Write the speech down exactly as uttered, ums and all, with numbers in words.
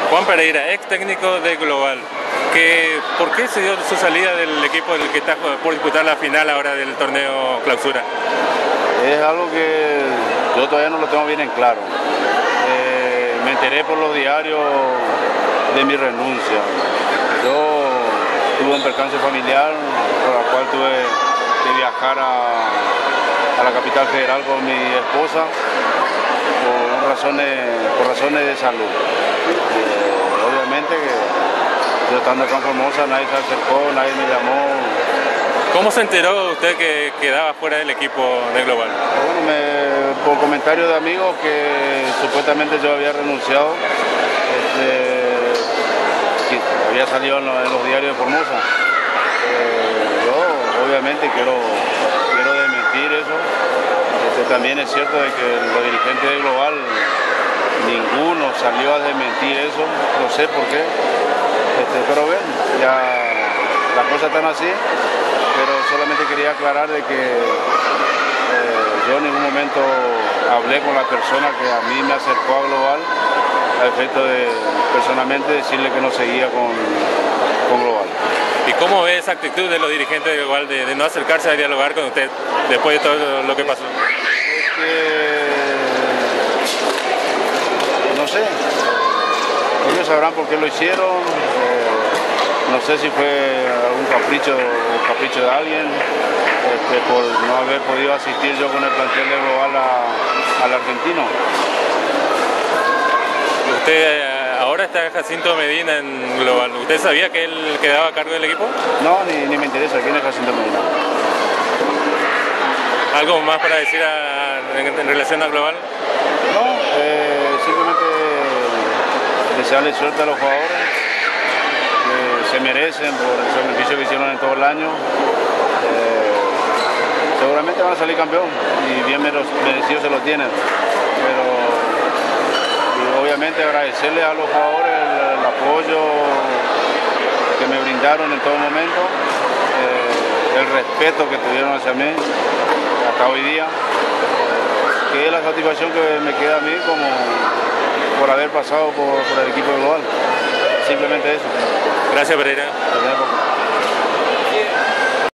Juan Pereira, ex técnico de Global, que, ¿por qué se dio su salida del equipo del que está por disputar la final ahora del torneo clausura? Es algo que yo todavía no lo tengo bien en claro. Eh, me enteré por los diarios de mi renuncia. Yo tuve un percance familiar por el cual tuve que viajar a, a la capital federal con mi esposa por razones, por razones de salud. Eh, obviamente que yo estando acá en Formosa nadie se acercó, nadie me llamó. ¿Cómo se enteró usted que quedaba fuera del equipo de Global? Bueno, me, por comentarios de amigos que supuestamente yo había renunciado, este, que había salido en los, en los diarios de Formosa. Eh, yo obviamente quiero, quiero desmentir eso. Este, también es cierto de que los dirigentes de Global, ninguno salió a desmentir eso, no sé por qué, este, pero ven, ya las cosas están así. Pero solamente quería aclarar de que eh, yo en ningún momento hablé con la persona que a mí me acercó a Global a efecto de personalmente decirle que no seguía con, con Global. ¿Y cómo ve esa actitud de los dirigentes de Global de, de no acercarse a dialogar con usted después de todo lo que pasó? Es que, no sé, ellos sabrán por qué lo hicieron. Eh, No sé si fue algún capricho, capricho de alguien, este, por no haber podido asistir yo con el plantel de Global a, al argentino. Usted ahora está Jacinto Medina en Global. ¿Usted sabía que él quedaba a cargo del equipo? No, ni, ni me interesa. ¿Quién es Jacinto Medina? ¿Algo más para decir a, en, en relación a Global? No, eh, simplemente desearle suerte a los jugadores. Se merecen por el sacrificio que hicieron en todo el año. Eh, seguramente van a salir campeón y bien merecidos se lo tienen. Pero y obviamente agradecerle a los jugadores el, el apoyo que me brindaron en todo momento, eh, el respeto que tuvieron hacia mí hasta hoy día, que es la satisfacción que me queda a mí como por haber pasado por, por el equipo global. Simplemente eso. Gracias, Pereira.